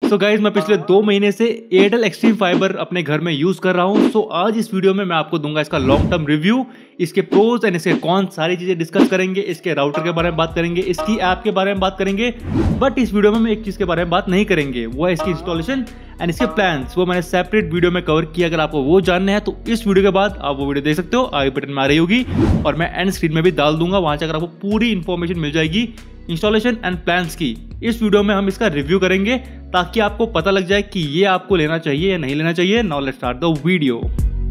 So guys मैं पिछले 2 महीने से एयरटेल एक्सट्रीम फाइबर अपने घर में यूज कर रहा हूँ। सो आज इस वीडियो में मैं आपको दूंगा इसका लॉन्ग टर्म रिव्यू, इसके प्रोज एंड इसके कौन सारी चीजें डिस्कस करेंगे, इसके राउटर के बारे में बात करेंगे, इसकी ऐप के बारे में बात करेंगे। बट इस वीडियो में हम एक चीज के बारे में बात नहीं करेंगे, वो है इसकी इंस्टॉलेशन एंड इसके प्लान्स। वो मैंने सेपरेट वीडियो में कवर किया। अगर आपको वो जानना है तो इस वीडियो के बाद आप वो वीडियो देख सकते हो, आई बटन में आ रही होगी और मैं एंड स्क्रीन में भी डाल दूंगा, वहां से अगर आपको पूरी इंफॉर्मेशन मिल जाएगी इंस्टॉलेशन एंड प्लान्स की। इस वीडियो में हम इसका रिव्यू करेंगे ताकि आपको पता लग जाए कि ये आपको लेना चाहिए या नहीं लेना चाहिए। Now let's start the video.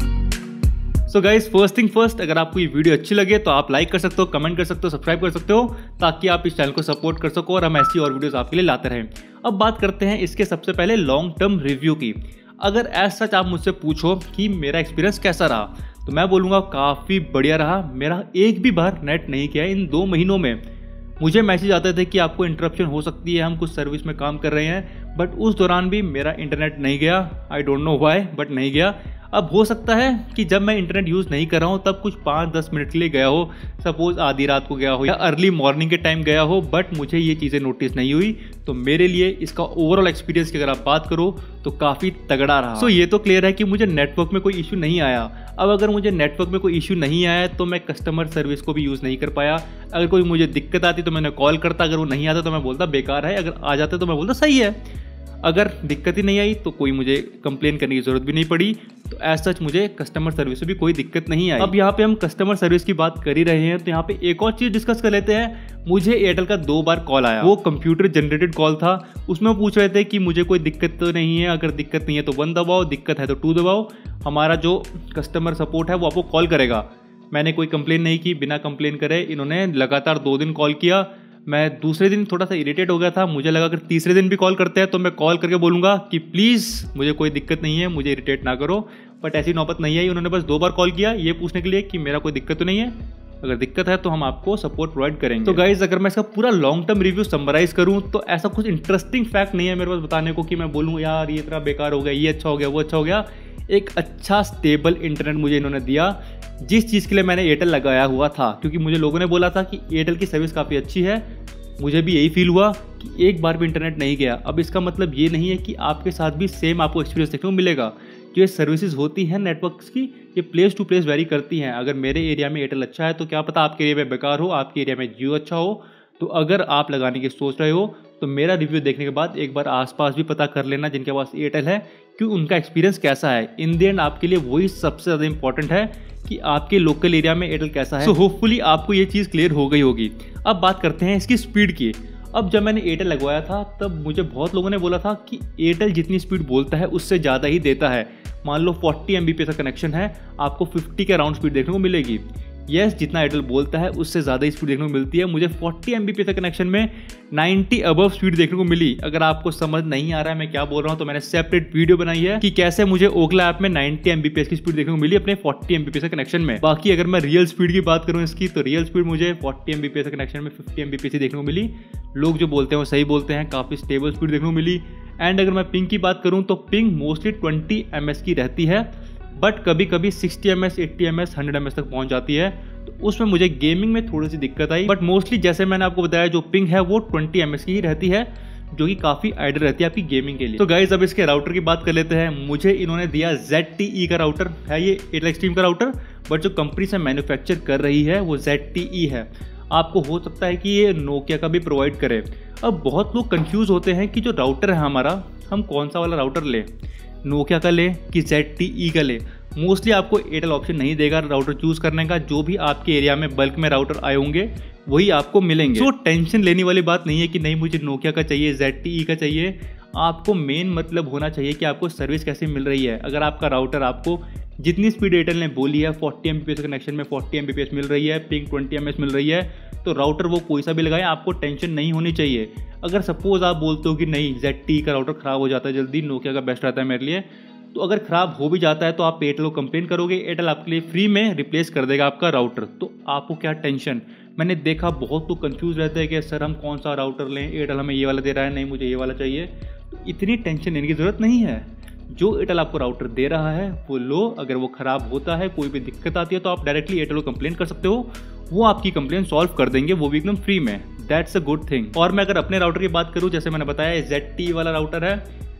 So guys first thing first, अगर आपको ये वीडियो अच्छी लगे तो आप लाइक कर सकते हो, कमेंट कर सकते हो, सब्सक्राइब कर सकते हो ताकि आप इस चैनल को सपोर्ट कर सको और हम ऐसी और वीडियोस आपके लिए लाते रहें। अब बात करते हैं इसके सबसे पहले लॉन्ग टर्म रिव्यू की। अगर एज सच आप मुझसे पूछो कि मेरा एक्सपीरियंस कैसा रहा तो मैं बोलूँगा काफ़ी बढ़िया रहा। मेरा एक भी बार नेट नहीं किया इन 2 महीनों में। मुझे मैसेज आते थे कि आपको इंटरप्शन हो सकती है, हम कुछ सर्विस में काम कर रहे हैं, बट उस दौरान भी मेरा इंटरनेट नहीं गया। I don't know why but नहीं गया। अब हो सकता है कि जब मैं इंटरनेट यूज़ नहीं कर रहा हूँ तब कुछ 5-10 मिनट के लिए गया हो, सपोज आधी रात को गया हो या अर्ली मॉर्निंग के टाइम गया हो, बट मुझे ये चीज़ें नोटिस नहीं हुई। तो मेरे लिए इसका ओवरऑल एक्सपीरियंस की अगर आप बात करो तो काफ़ी तगड़ा रहा। सो ये तो क्लियर है कि मुझे नेटवर्क में कोई इशू नहीं आया। अब अगर मुझे नेटवर्क में कोई इशू नहीं आया तो मैं कस्टमर सर्विस को भी यूज़ नहीं कर पाया। अगर कोई मुझे दिक्कत आती तो मैंने कॉल करता, अगर वो नहीं आता तो मैं बोलता बेकार है, अगर आ जाते तो मैं बोलता सही है। अगर दिक्कत ही नहीं आई तो कोई मुझे कंप्लेन करने की जरूरत भी नहीं पड़ी। तो एज सच मुझे कस्टमर सर्विस से भी कोई दिक्कत नहीं आई। अब यहाँ पे हम कस्टमर सर्विस की बात कर ही रहे हैं तो यहाँ पे एक और चीज डिस्कस कर लेते हैं। मुझे एयरटेल का 2 बार कॉल आया, वो कंप्यूटर जनरेटेड कॉल था। उसमें पूछ रहे थे कि मुझे कोई दिक्कत तो नहीं है, अगर दिक्कत नहीं है तो 1 दबाओ, दिक्कत है तो 2 दबाओ, हमारा जो कस्टमर सपोर्ट है वो आपको कॉल करेगा। मैंने कोई कंप्लेन नहीं की, बिना कंप्लेन करे इन्होंने लगातार 2 दिन कॉल किया। मैं दूसरे दिन थोड़ा सा इरिटेट हो गया था, मुझे लगा अगर तीसरे दिन भी कॉल करते हैं तो मैं कॉल करके बोलूँगा कि प्लीज़ मुझे कोई दिक्कत नहीं है, मुझे इरिटेट ना करो। बट ऐसी नौबत नहीं आई। उन्होंने बस 2 बार कॉल किया ये पूछने के लिए कि मेरा कोई दिक्कत तो नहीं है, अगर दिक्कत है तो हम आपको सपोर्ट प्रोवाइड करेंगे। तो गाइज अगर मैं इसका पूरा लॉन्ग टर्म रिव्यू समराइज करूँ तो ऐसा कुछ इंटरेस्टिंग फैक्ट नहीं है मेरे पास बताने को कि मैं बोलूँ यार ये इतना बेकार हो गया, ये अच्छा हो गया, वो अच्छा हो गया। एक अच्छा स्टेबल इंटरनेट मुझे इन्होंने दिया, जिस चीज़ के लिए मैंने एयरटेल लगाया हुआ था। क्योंकि मुझे लोगों ने बोला था कि एयरटेल की सर्विस काफ़ी अच्छी है, मुझे भी यही फील हुआ कि एक बार भी इंटरनेट नहीं गया। अब इसका मतलब ये नहीं है कि आपके साथ भी सेम आपको एक्सपीरियंस देखने को मिलेगा। जो ये सर्विसेज होती हैं नेटवर्क्स की, ये प्लेस टू प्लेस वेरी करती हैं। अगर मेरे एरिया में एयरटेल अच्छा है तो क्या पता आपके एरिया में बेकार हो, आपके एरिया में जियो अच्छा हो। तो अगर आप लगाने की सोच रहे हो तो मेरा रिव्यू देखने के बाद एक बार आसपास भी पता कर लेना जिनके पास एयरटेल है कि उनका एक्सपीरियंस कैसा है। इन द एंड आपके लिए वही सबसे ज़्यादा इंपॉर्टेंट है कि आपके लोकल एरिया में एयरटेल कैसा है। सो होपफुली आपको ये चीज़ क्लियर हो गई होगी। अब बात करते हैं इसकी स्पीड की। अब जब मैंने एयरटेल लगवाया था तब मुझे बहुत लोगों ने बोला था कि एयरटेल जितनी स्पीड बोलता है उससे ज़्यादा ही देता है। मान लो 40 MB का कनेक्शन है, आपको 50 के अराउंड स्पीड देखने को मिलेगी। यस, जितना एयरटेल बोलता है उससे ज़्यादा ही स्पीड देखने को मिलती है। मुझे 40 MB का कनेक्शन में 90 अबव स्पीड देखने को मिली। अगर आपको समझ नहीं आ रहा है मैं क्या बोल रहा हूँ तो मैंने सेपरेट वीडियो बनाई है कि कैसे मुझे ओखला ऐप में 90 MB की स्पीड देखने को मिली अपने 40 MB का कनेक्शन में। बाकी अगर मैं रियल स्पीड की बात करूँ इसकी तो रियल स्पीड मुझे 40 MB का कनेक्शन में 50 MB देखने को मिली। लोग जो बोलते हैं वो सही बोलते हैं, काफ़ी स्टेबल स्पीड देखने को मिली। एंड अगर मैं पिंग की बात करूँ तो पिंग मोस्टली 20 ms की रहती है, बट कभी कभी 60 ms, 80 ms, 100 ms तक पहुँच जाती है। तो उसमें मुझे गेमिंग में थोड़ी सी दिक्कत आई, बट मोस्टली जैसे मैंने आपको बताया जो पिंग है वो 20 ms की ही रहती है, जो कि काफ़ी आइडियल रहती है आपकी गेमिंग के लिए। तो गाइज अब इसके राउटर की बात कर लेते हैं। मुझे इन्होंने दिया ZTE का राउटर है, ये एयरटेल एक्सट्रीम का राउटर, बट जो कंपनी से मैन्युफैक्चर कर रही है वो ZTE है। आपको हो सकता है कि ये नोकिया का भी प्रोवाइड करे। अब बहुत लोग कंफ्यूज होते हैं कि जो राउटर है हमारा, हम कौन सा वाला राउटर लें, नोकिया का ले कि ZTE का ले। मोस्टली आपको एयरटेल ऑप्शन नहीं देगा राउटर चूज करने का। जो भी आपके एरिया में बल्क में राउटर आए होंगे वही आपको मिलेंगे। तो टेंशन लेने वाली बात नहीं है कि नहीं मुझे नोकिया का चाहिए, ZTE का चाहिए। आपको मेन मतलब होना चाहिए कि आपको सर्विस कैसे मिल रही है। अगर आपका राउटर आपको जितनी स्पीड एयरटेल ने बोली है 40 Mbps कनेक्शन में 40 Mbps मिल रही है, पिंग 20 ms मिल रही है, तो राउटर वो कोई सा भी लगाए, आपको टेंशन नहीं होनी चाहिए। अगर सपोज आप बोलते हो कि नहीं ZTE का राउटर ख़राब हो जाता है जल्दी, नोकिया का बेस्ट रहता है मेरे लिए, तो अगर ख़राब हो भी जाता है तो आप एयरटेल को कंप्लेन करोगे, एयरटेल आपके लिए फ्री में रिप्लेस कर देगा आपका राउटर। तो आपको क्या टेंशन। मैंने देखा बहुत लोग कंफ्यूज रहते हैं कि सर हम कौन सा राउटर लें, एयरटेल हमें ये वाला दे रहा है, नहीं मुझे ये वाला चाहिए। तो इतनी टेंशन लेने की ज़रूरत नहीं है। जो एयरटेल आपको राउटर दे रहा है वो लो। अगर वो ख़राब होता है, कोई भी दिक्कत आती है तो आप डायरेक्टली एयरटेल को कंप्लेन कर सकते हो, वो आपकी कंप्लेन सॉल्व कर देंगे, वो भी एकदम फ्री में। That's a good thing. और मैं अगर अपने राउटर की बात करूँ, जैसे मैंने बताया ZTE वाला राउटर है,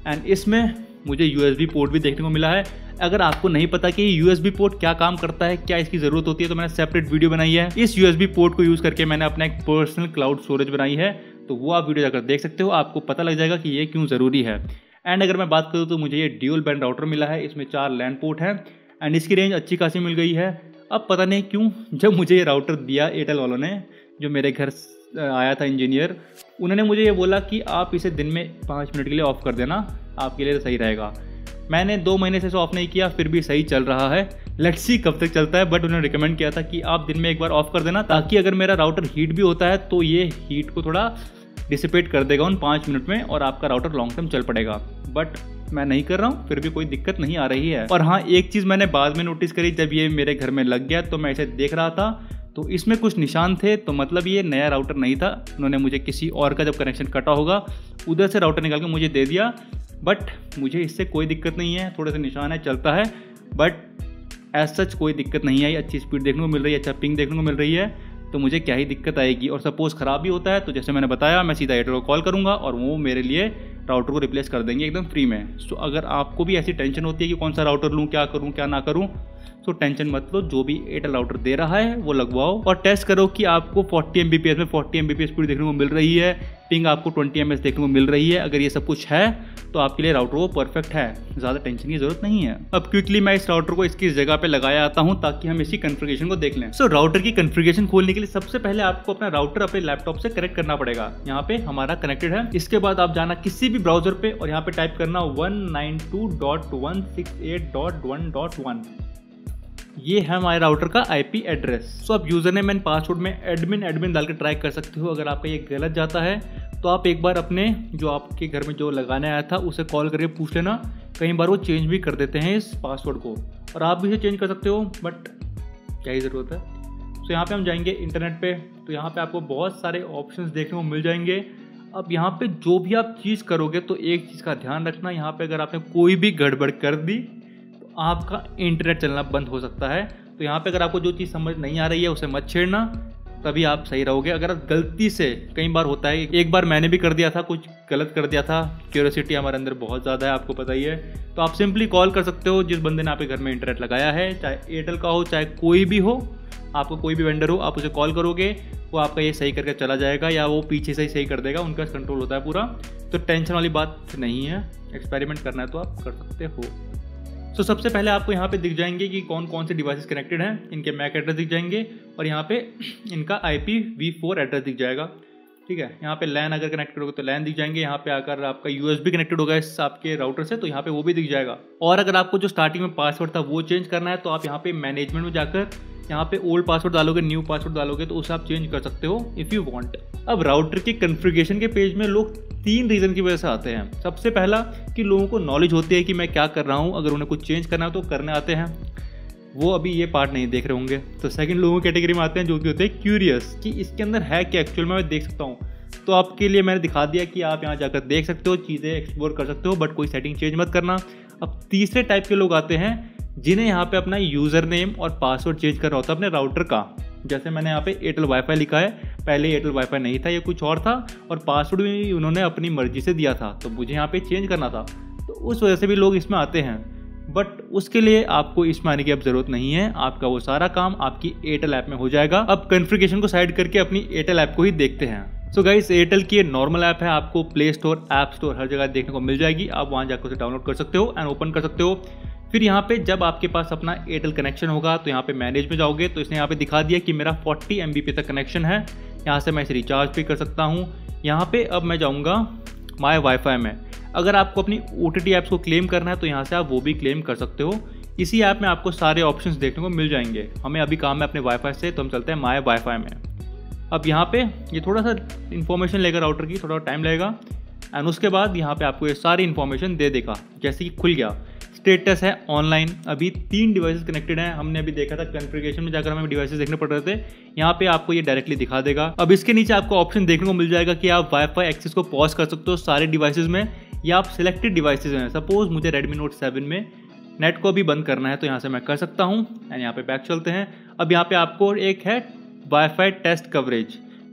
एंड इसमें मुझे USB पोर्ट भी देखने को मिला है। अगर आपको नहीं पता कि USB पोर्ट क्या काम करता है, क्या इसकी ज़रूरत होती है, तो मैंने सेपरेट वीडियो बनाई है। इस USB पोर्ट को यूज़ करके मैंने अपना एक पर्सनल क्लाउड स्टोरेज बनाई है, तो वो आप वीडियो जाकर देख सकते हो, आपको पता लग जाएगा कि ये क्यों ज़रूरी है। एंड अगर मैं बात करूँ तो मुझे ये ड्यूल बैंड राउटर मिला है, इसमें 4 लैन पोर्ट हैं एंड इसकी रेंज अच्छी खासी मिल गई है। अब पता नहीं क्यों जब मुझे ये राउटर दिया एयरटेल वालों ने, जो मेरे घर आया था इंजीनियर, उन्होंने मुझे ये बोला कि आप इसे दिन में 5 मिनट के लिए ऑफ़ कर देना, आपके लिए सही रहेगा। मैंने 2 महीने से इसे ऑफ़ नहीं किया, फिर भी सही चल रहा है। लेट्स सी कब तक चलता है, बट उन्होंने रिकमेंड किया था कि आप दिन में एक बार ऑफ़ कर देना, ताकि अगर मेरा राउटर हीट भी होता है तो ये हीट को थोड़ा डिसिपेट कर देगा उन 5 मिनट में और आपका राउटर लॉन्ग टर्म चल पड़ेगा। बट मैं नहीं कर रहा हूँ, फिर भी कोई दिक्कत नहीं आ रही है। और हाँ, एक चीज़ मैंने बाद में नोटिस करी, जब ये मेरे घर में लग गया तो मैं इसे देख रहा था तो इसमें कुछ निशान थे, तो मतलब ये नया राउटर नहीं था। उन्होंने मुझे किसी और का जब कनेक्शन कटा होगा उधर से राउटर निकाल के मुझे दे दिया। बट मुझे इससे कोई दिक्कत नहीं है, थोड़े से निशान है, चलता है, बट एज सच कोई दिक्कत नहीं आई। अच्छी स्पीड देखने को मिल रही है, अच्छा पिंग देखने को मिल रही है, तो मुझे क्या ही दिक्कत आएगी। और सपोज़ ख़राब भी होता है तो जैसे मैंने बताया, मैं सीधा एयरटेल को कॉल करूँगा और वो मेरे लिए राउटर को रिप्लेस कर देंगे एकदम फ्री में। सो अगर आपको भी ऐसी टेंशन होती है कि कौन सा राउटर लूँ, क्या करूँ क्या ना करूँ, तो टेंशन मत लो, जो भी एयरटेल राउटर दे रहा है वो लगवाओ और टेस्ट करो कि आपको 40 Mbps में 40 Mbps स्पीड देखने को मिल रही है, पिंग आपको 20 ms देखने को मिल रही है। अगर ये सब कुछ है तो आपके लिए राउटर वो परफेक्ट है, ज़्यादा टेंशन की जरूरत नहीं है। अब क्विकली मैं इस राउटर को इसकी जगह पे लगाया आता हूँ ताकि हम इसकी कॉन्फ़िगरेशन को देख लें। सो राउटर की कॉन्फ़िगरेशन खोलने के लिए सबसे पहले आपको अपना राउटर अपने लैपटॉप से कनेक्ट करना पड़ेगा। यहाँ पे हमारा कनेक्टेड है। इसके बाद आप जाना किसी भी ब्राउजर पे और यहाँ पे टाइप करना 192.168.1.1। ये है हमारे राउटर का IP एड्रेस। सो आप यूजर नेम एंड पासवर्ड में एडमिन डाल के ट्राई कर सकते हो। अगर आपका ये गलत जाता है तो आप एक बार अपने जो आपके घर में जो लगाने आया था उसे कॉल करके पूछ लेना, कई बार वो चेंज भी कर देते हैं इस पासवर्ड को, और आप भी इसे चेंज कर सकते हो, बट क्या ही ज़रूरत है। तो यहाँ पे हम जाएंगे इंटरनेट पे, तो यहाँ पे आपको बहुत सारे ऑप्शंस देखने को मिल जाएंगे। अब यहाँ पे जो भी आप चीज़ करोगे तो एक चीज़ का ध्यान रखना, यहाँ पे अगर आपने कोई भी गड़बड़ कर दी तो आपका इंटरनेट चलना बंद हो सकता है। तो यहाँ पे अगर आपको जो चीज़ समझ नहीं आ रही है उसे मत छेड़ना, तभी आप सही रहोगे। अगर आप गलती से, कई बार होता है, एक बार मैंने भी कर दिया था, कुछ गलत कर दिया था, क्यूरियोसिटी हमारे अंदर बहुत ज़्यादा है, आपको पता ही है, तो आप सिंपली कॉल कर सकते हो जिस बंदे ने आपके घर में इंटरनेट लगाया है, चाहे एयरटेल का हो चाहे कोई भी हो, आपको कोई भी वेंडर हो, आप उसे कॉल करोगे, वो आपका ये सही करके चला जाएगा या वो पीछे से ही सही कर देगा, उनका कंट्रोल होता है पूरा। तो टेंशन वाली बात नहीं है, एक्सपेरिमेंट करना है तो आप कर सकते हो। तो सबसे पहले आपको यहाँ पे दिख जाएंगे कि कौन कौन से डिवाइसेस कनेक्टेड हैं, इनके मैक एड्रेस दिख जाएंगे और यहाँ पे इनका IPv4 एड्रेस दिख जाएगा। ठीक है, यहाँ पे लैन अगर कनेक्ट करोगे तो लैन दिख जाएंगे। यहाँ पे आकर आपका USB कनेक्टेड होगा इस आपके राउटर से, तो यहाँ पे वो भी दिख जाएगा। और अगर आपको जो स्टार्टिंग में पासवर्ड था वो चेंज करना है तो आप यहाँ पे मैनेजमेंट में जाकर यहाँ पे ओल्ड पासवर्ड डालोगे, न्यू पासवर्ड डालोगे, तो उसे आप चेंज कर सकते हो इफ़ यू वांट। अब राउटर के कॉन्फ़िगरेशन के पेज में लोग 3 रीज़न की वजह से आते हैं। सबसे पहला कि लोगों को नॉलेज होती है कि मैं क्या कर रहा हूँ, अगर उन्हें कुछ चेंज करना है तो करने आते हैं, वो अभी ये पार्ट नहीं देख रहे होंगे। तो सेकंड लोगों की कैटेगरी में आते हैं जो कि होते हैं क्यूरियस, कि इसके अंदर है क्या एक्चुअल में, मैं देख सकता हूँ। तो आपके लिए मैंने दिखा दिया कि आप यहाँ जाकर देख सकते हो, चीज़ें एक्सप्लोर कर सकते हो, बट कोई सेटिंग चेंज मत करना। अब तीसरे टाइप के लोग आते हैं जिन्हें यहाँ पे अपना यूज़र नेम और पासवर्ड चेंज करना होता है अपने राउटर का। जैसे मैंने यहाँ पे एयरटेल वाईफाई लिखा है, पहले एयरटेल वाईफाई नहीं था, ये कुछ और था, और पासवर्ड भी उन्होंने अपनी मर्जी से दिया था, तो मुझे यहाँ पे चेंज करना था, तो उस वजह से भी लोग इसमें आते हैं। बट उसके लिए आपको इसमें आने की अब ज़रूरत नहीं है, आपका वो सारा काम आपकी एयरटेल ऐप में हो जाएगा। अब कॉन्फ़िगरेशन को साइड करके अपनी एयरटेल ऐप को ही देखते हैं। सो गाइस, एयरटेल की नॉर्मल ऐप है, आपको प्ले स्टोर, ऐप स्टोर हर जगह देखने को मिल जाएगी। आप वहाँ जाकर उसे डाउनलोड कर सकते हो एंड ओपन कर सकते हो। फिर यहाँ पे जब आपके पास अपना एयरटेल कनेक्शन होगा तो यहाँ पे मैनेज में जाओगे तो इसने यहाँ पे दिखा दिया कि मेरा 40 MB तक कनेक्शन है, यहाँ से मैं इसे रिचार्ज भी कर सकता हूँ। यहाँ पे अब मैं जाऊँगा माय वाईफाई में। अगर आपको अपनी OTT ऐप्स को क्लेम करना है तो यहाँ से आप वो भी क्लेम कर सकते हो। इसी ऐप में आपको सारे ऑप्शंस देखने को मिल जाएंगे। हमें अभी काम है अपने वाईफाई से, तो हम चलते हैं माय वाईफाई में। अब यहाँ पे ये थोड़ा सा इन्फॉर्मेशन लेगा राउटर की, थोड़ा टाइम लगेगा, एंड उसके बाद यहाँ पे आपको ये सारी इन्फॉर्मेशन दे देगा। जैसे कि खुल गया, स्टेटस है ऑनलाइन, अभी 3 डिवाइसेस कनेक्टेड हैं। हमने अभी देखा था कॉन्फ़िगरेशन में जाकर हमें डिवाइसेस देखने पड़ रहे थे, यहाँ पे आपको ये डायरेक्टली दिखा देगा। अब इसके नीचे आपको ऑप्शन देखने को मिल जाएगा कि आप वाईफाई एक्सेस को पॉज कर सकते हो सारे डिवाइसेस में, या आप सिलेक्टेड डिवाइसेस में, सपोज मुझे Redmi Note 7 में नेट को भी बंद करना है तो यहाँ से मैं कर सकता हूँ। एंड यहाँ पे बैक चलते हैं। अब यहाँ पे आपको एक है वाईफाई टेस्ट कवरेज,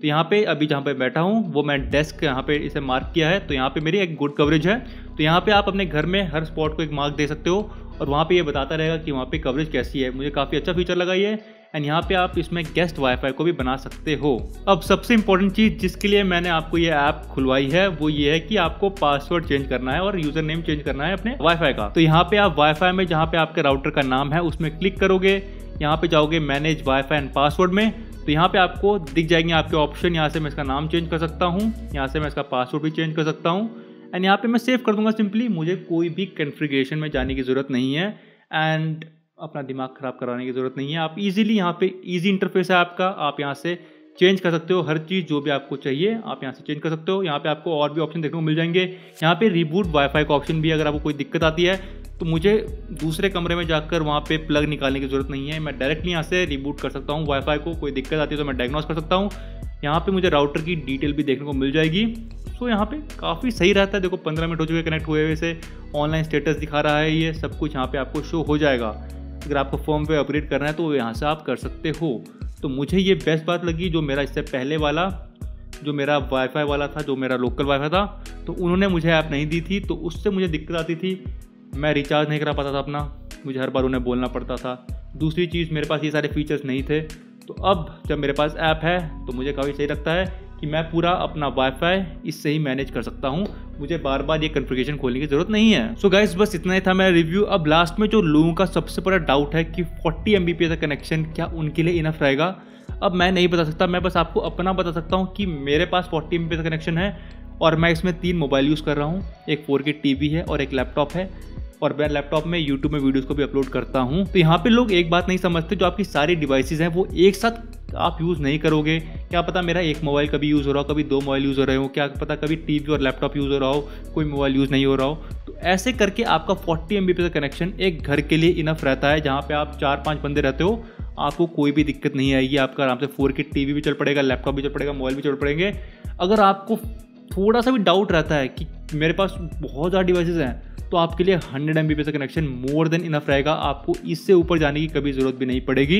तो यहाँ पे अभी जहाँ पे बैठा हूँ वो मैं डेस्क यहाँ पे इसे मार्क किया है, तो यहाँ पे मेरी एक गुड कवरेज है। तो यहाँ पे आप अपने घर में हर स्पॉट को एक मार्क दे सकते हो और वहाँ पे ये बताता रहेगा कि वहाँ पे कवरेज कैसी है। मुझे काफ़ी अच्छा फीचर लगा ये। एंड यहाँ पे आप इसमें गेस्ट वाईफाई को भी बना सकते हो। अब सबसे इंपॉर्टेंट चीज़ जिसके लिए मैंने आपको ये ऐप खुलवाई है वो ये है कि आपको पासवर्ड चेंज करना है और यूजर नेम चेंज करना है अपने वाईफाई का। तो यहाँ पे आप वाईफाई में जहाँ पे आपके राउटर का नाम है उसमें क्लिक करोगे, यहाँ पे जाओगे मैनेज वाईफाई एंड पासवर्ड में, तो यहाँ पे आपको दिख जाएंगे आपके ऑप्शन। यहाँ से मैं इसका नाम चेंज कर सकता हूँ, यहाँ से मैं इसका पासवर्ड भी चेंज कर सकता हूँ एंड यहाँ पे मैं सेव कर दूंगा सिंपली। मुझे कोई भी कॉन्फ़िगरेशन में जाने की ज़रूरत नहीं है एंड अपना दिमाग ख़राब कराने की ज़रूरत नहीं है। आप इजीली यहाँ पे इजी इंटरफेस है आपका, आप यहाँ से चेंज कर सकते हो हर चीज़ जो भी आपको चाहिए आप यहाँ से चेंज कर सकते हो। यहाँ पे आपको और भी ऑप्शन देखने को मिल जाएंगे। यहाँ पे रिबूट वाईफाई का ऑप्शन भी, अगर आपको कोई दिक्कत आती है तो मुझे दूसरे कमरे में जाकर वहाँ पे प्लग निकालने की ज़रूरत नहीं है, मैं डायरेक्टली यहाँ से रिबूट कर सकता हूँ वाईफाई को। कोई दिक्कत आती है तो मैं डायग्नोस कर सकता हूँ। यहाँ पे मुझे राउटर की डिटेल भी देखने को मिल जाएगी। सो यहाँ पे काफ़ी सही रहता है। देखो 15 मिनट हो चुके कनेक्ट हुए हुए से, ऑनलाइन स्टेटस दिखा रहा है, ये सब कुछ यहाँ पे आपको शो हो जाएगा। अगर आपको फर्मवेयर अपग्रेड करना है तो यहाँ से आप कर सकते हो। तो मुझे ये बेस्ट बात लगी। जो मेरा इससे पहले वाला जो मेरा वाईफाई वाला था, जो मेरा लोकल वाईफाई था, तो उन्होंने मुझे ऐप नहीं दी थी, तो उससे मुझे दिक्कत आती थी। मैं रिचार्ज नहीं करा पाता था अपना, मुझे हर बार उन्हें बोलना पड़ता था। दूसरी चीज़, मेरे पास ये सारे फीचर्स नहीं थे। तो अब जब मेरे पास ऐप है तो मुझे काफ़ी सही लगता है कि मैं पूरा अपना वाईफाई इससे ही मैनेज कर सकता हूँ। मुझे बार बार ये कॉन्फ़िगरेशन खोलने की ज़रूरत नहीं है। सो गाइस, बस इतना ही था मेरा रिव्यू। अब लास्ट में जो लोगों का सबसे बड़ा डाउट है कि 40 Mbps का कनेक्शन क्या उनके लिए इनफ रहेगा, अब मैं नहीं बता सकता। मैं बस आपको अपना बता सकता हूँ कि मेरे पास 40 Mbps का कनेक्शन है और मैं इसमें 3 मोबाइल यूज़ कर रहा हूँ। एक 4K टीवी है और एक लैपटॉप है, और मैं लैपटॉप में यूट्यूब में वीडियोस को भी अपलोड करता हूँ। तो यहाँ पे लोग एक बात नहीं समझते, जो आपकी सारी डिवाइसेस हैं वो एक साथ आप यूज़ नहीं करोगे। क्या पता मेरा एक मोबाइल कभी यूज़ हो रहा हो, कभी 2 मोबाइल यूज़ हो रहे हो, क्या पता कभी टीवी और लैपटॉप यूज़ हो रहा हो, कोई मोबाइल यूज़ नहीं हो रहा हो। तो ऐसे करके आपका 40 Mbps का कनेक्शन एक घर के लिए इनफ रहता है, जहाँ पे आप 4-5 बंदे रहते हो। आपको कोई भी दिक्कत नहीं आएगी। आपका आराम से 4K टीवी भी चल पड़ेगा, लैपटॉप भी चल पड़ेगा, मोबाइल भी चल पड़ेंगे। अगर आपको थोड़ा सा भी डाउट रहता है कि मेरे पास बहुत ज़्यादा डिवाइसेस हैं, तो आपके लिए 100 Mbps का कनेक्शन मोर देन इनफ रहेगा। आपको इससे ऊपर जाने की कभी ज़रूरत भी नहीं पड़ेगी।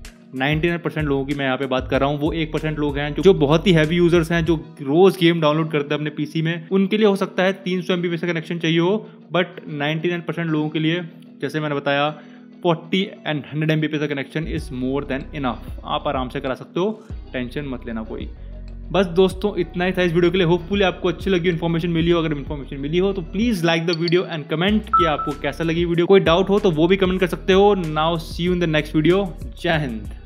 99% लोगों की मैं यहाँ पे बात कर रहा हूँ। वो 1% लोग हैं जो बहुत ही हैवी यूजर्स हैं, जो रोज़ गेम डाउनलोड करते हैं अपने पीसी में। उनके लिए हो सकता है 300 Mbps का कनेक्शन चाहिए हो, बट 99% लोगों के लिए, जैसे मैंने बताया, 40 एंड 100 Mbps का connection is more than enough. आप आराम से करा सकते हो, टेंशन मत लेना कोई। बस दोस्तों, इतना ही था इस वीडियो के लिए। होपफुली आपको अच्छी लगी, इन्फॉर्मेशन मिली हो। अगर इन्फॉर्मेशन मिली हो तो please like the video and comment कि आपको कैसा लगी वीडियो। कोई डाउट हो तो वो भी कमेंट कर सकते हो। Now see you in the next video. जय हिंद।